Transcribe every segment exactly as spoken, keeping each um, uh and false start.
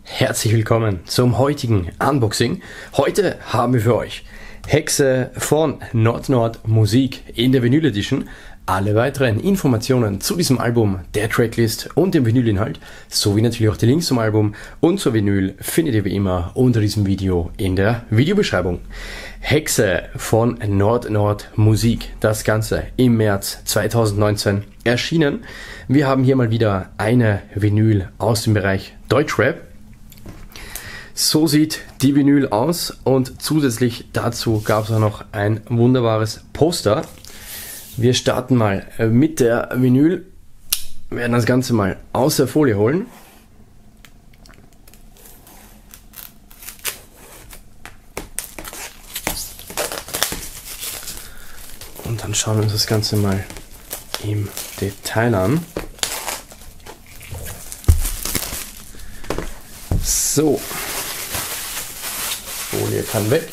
Herzlich willkommen zum heutigen Unboxing. Heute haben wir für euch Hexe von Nord Nord Musik in der Vinyl Edition. Alle weiteren Informationen zu diesem Album, der Tracklist und dem Vinylinhalt, sowie natürlich auch die Links zum Album und zur Vinyl findet ihr wie immer unter diesem Video in der Videobeschreibung. Hexe von Nord Nord Musik, das Ganze im März zweitausendneunzehn erschienen. Wir haben hier mal wieder eine Vinyl aus dem Bereich Deutschrap. So sieht die Vinyl aus und zusätzlich dazu gab es auch noch ein wunderbares Poster. Wir starten mal mit der Vinyl, werden das Ganze mal aus der Folie holen. Und dann schauen wir uns das Ganze mal im Detail an. So, Folie kann weg.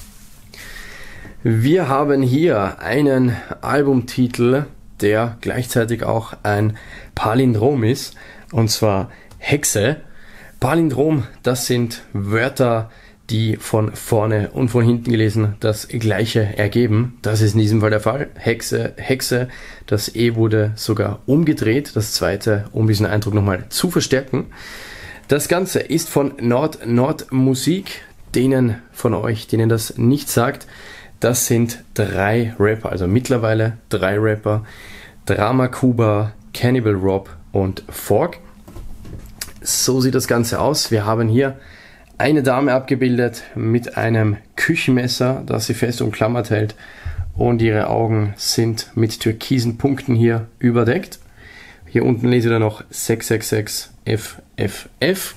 Wir haben hier einen Albumtitel, der gleichzeitig auch ein Palindrom ist, und zwar Hexe. Palindrom, das sind Wörter, die von vorne und von hinten gelesen das gleiche ergeben. Das ist in diesem Fall der Fall. Hexe, Hexe, das E wurde sogar umgedreht, das zweite, um diesen Eindruck nochmal zu verstärken. Das Ganze ist von Nord Nord Musik. Denen von euch, denen das nicht sagt, das sind drei Rapper, also mittlerweile drei Rapper. Drama Kuba, Cannibal Rob und Fork. So sieht das Ganze aus. Wir haben hier eine Dame abgebildet mit einem Küchenmesser, das sie fest umklammert hält, und ihre Augen sind mit türkisen Punkten hier überdeckt. Hier unten lese ich dann noch sechs sechs sechs F F F.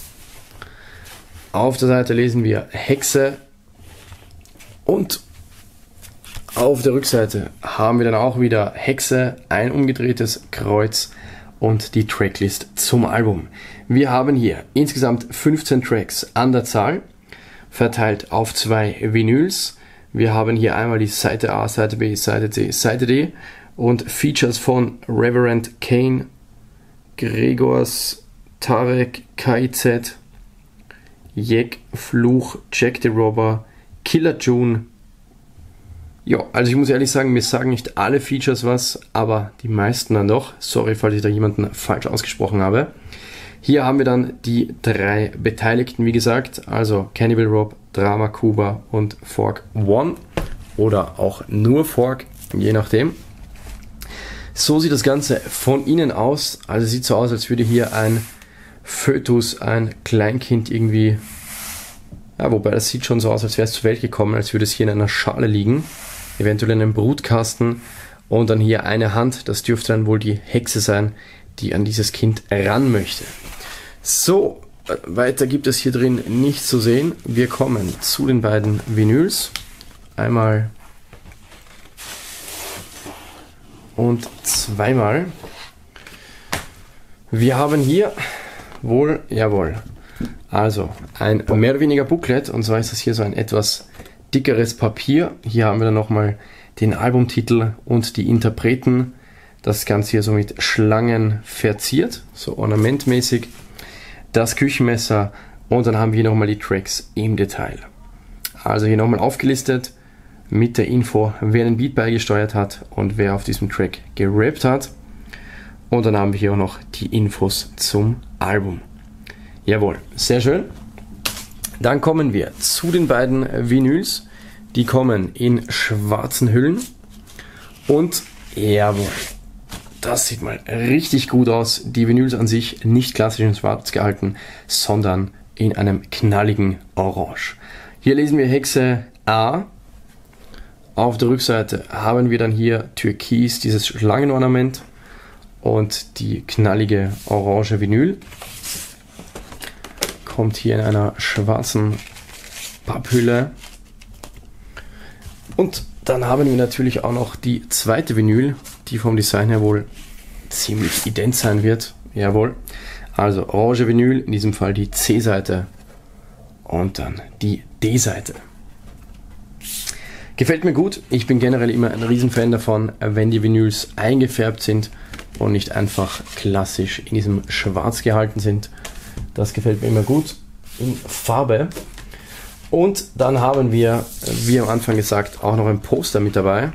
Auf der Seite lesen wir Hexe und auf der Rückseite haben wir dann auch wieder Hexe, ein umgedrehtes Kreuz und die Tracklist zum Album. Wir haben hier insgesamt fünfzehn Tracks an der Zahl, verteilt auf zwei Vinyls. Wir haben hier einmal die Seite A, Seite B, Seite C, Seite D und Features von Reverend Kane, Gregors, Tarek, K I Z, Jek, Fluch, Jack the Robber, Killer June. Ja, also ich muss ehrlich sagen, mir sagen nicht alle Features was, aber die meisten dann doch. Sorry, falls ich da jemanden falsch ausgesprochen habe. Hier haben wir dann die drei Beteiligten, wie gesagt, also Cannibal Rob, Drama Kuba und Fork One oder auch nur Fork, je nachdem. So sieht das Ganze von innen aus. Also sieht so aus, als würde hier ein Fötus, ein Kleinkind irgendwie, ja, wobei das sieht schon so aus, als wäre es zur Welt gekommen, als würde es hier in einer Schale liegen, eventuell in einem Brutkasten, und dann hier eine Hand, das dürfte dann wohl die Hexe sein, die an dieses Kind ran möchte. So, weiter gibt es hier drin nichts zu sehen. Wir kommen zu den beiden Vinyls, einmal und zweimal. Wir haben hier wohl, jawohl, also ein mehr oder weniger Booklet, und zwar ist das hier so ein etwas dickeres Papier. Hier haben wir dann nochmal den Albumtitel und die Interpreten. Das Ganze hier so mit Schlangen verziert, so ornamentmäßig. Das Küchenmesser, und dann haben wir hier nochmal die Tracks im Detail. Also hier nochmal aufgelistet mit der Info, wer den Beat beigesteuert hat und wer auf diesem Track gerappt hat. Und dann haben wir hier auch noch die Infos zum Album. Jawohl, sehr schön. Dann kommen wir zu den beiden Vinyls. Die kommen in schwarzen Hüllen. Und jawohl, das sieht mal richtig gut aus. Die Vinyls an sich nicht klassisch in schwarz gehalten, sondern in einem knalligen Orange. Hier lesen wir Hexe A. Auf der Rückseite haben wir dann hier Türkis, dieses Schlangenornament, und die knallige orange Vinyl kommt hier in einer schwarzen Papphülle. Und dann haben wir natürlich auch noch die zweite Vinyl, die vom Design her wohl ziemlich ident sein wird. Jawohl. Also orange Vinyl, in diesem Fall die C-Seite und dann die D-Seite. Gefällt mir gut. Ich bin generell immer ein Riesenfan davon, wenn die Vinyls eingefärbt sind und nicht einfach klassisch in diesem Schwarz gehalten sind. Das gefällt mir immer gut in Farbe. Und dann haben wir, wie am Anfang gesagt, auch noch ein Poster mit dabei.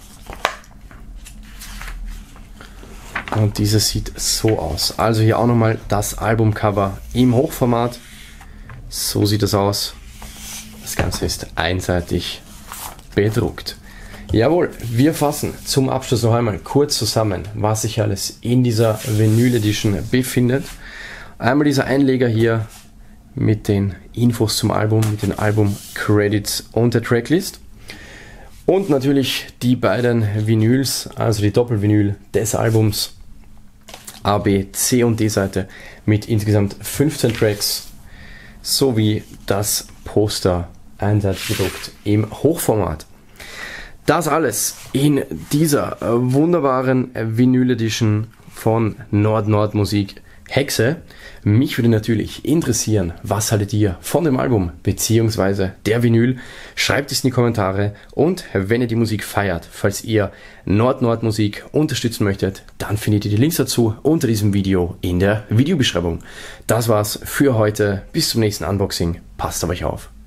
Und dieses sieht so aus. Also hier auch nochmal das Albumcover im Hochformat. So sieht es aus. Das Ganze ist einseitig bedruckt. Jawohl, wir fassen zum Abschluss noch einmal kurz zusammen, was sich alles in dieser Vinyl Edition befindet. Einmal dieser Einleger hier mit den Infos zum Album, mit den Album-Credits und der Tracklist. Und natürlich die beiden Vinyls, also die Doppelvinyl des Albums A, B, C und D-Seite mit insgesamt fünfzehn Tracks sowie das Poster einseitig gedruckt im Hochformat. Das alles in dieser wunderbaren Vinyl Edition von Nord-Nord Musik Hexe. Mich würde natürlich interessieren, was haltet ihr von dem Album bzw. der Vinyl? Schreibt es in die Kommentare und wenn ihr die Musik feiert, falls ihr Nord-Nord Musik unterstützen möchtet, dann findet ihr die Links dazu unter diesem Video in der Videobeschreibung. Das war's für heute. Bis zum nächsten Unboxing. Passt auf euch auf.